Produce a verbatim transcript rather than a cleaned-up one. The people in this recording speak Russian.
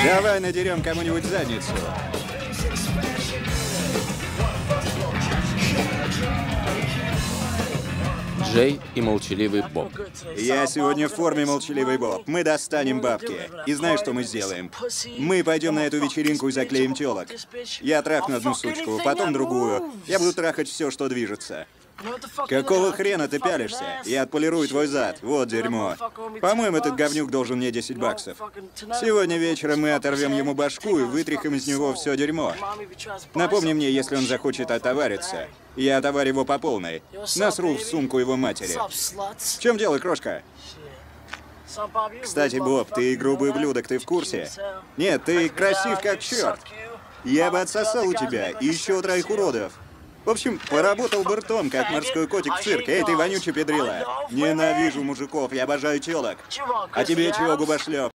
Давай надерем кому-нибудь задницу. Джей и молчаливый Боб. Я сегодня в форме, молчаливый Боб. Мы достанем бабки. И знаешь, что мы сделаем? Мы пойдем на эту вечеринку и заклеим телок. Я трахну одну сучку, потом другую. Я буду трахать все, что движется. Какого хрена ты пялишься? Я отполирую твой зад. Вот дерьмо. По-моему, этот говнюк должен мне десять баксов. Сегодня вечером мы оторвем ему башку и вытряхнем из него все дерьмо. Напомни мне, если он захочет отовариться. Я отоварю его по полной. Насру в сумку его матери. В чем дело, крошка? Кстати, Боб, ты грубый ублюдок, ты в курсе? Нет, ты красив как черт. Я бы отсосал у тебя и еще у троих уродов. В общем, поработал бы ртом, как морской котик в цирке. Эй, ты вонючий педрила. Ненавижу мужиков, я обожаю телок. А тебе чего, губошлеп?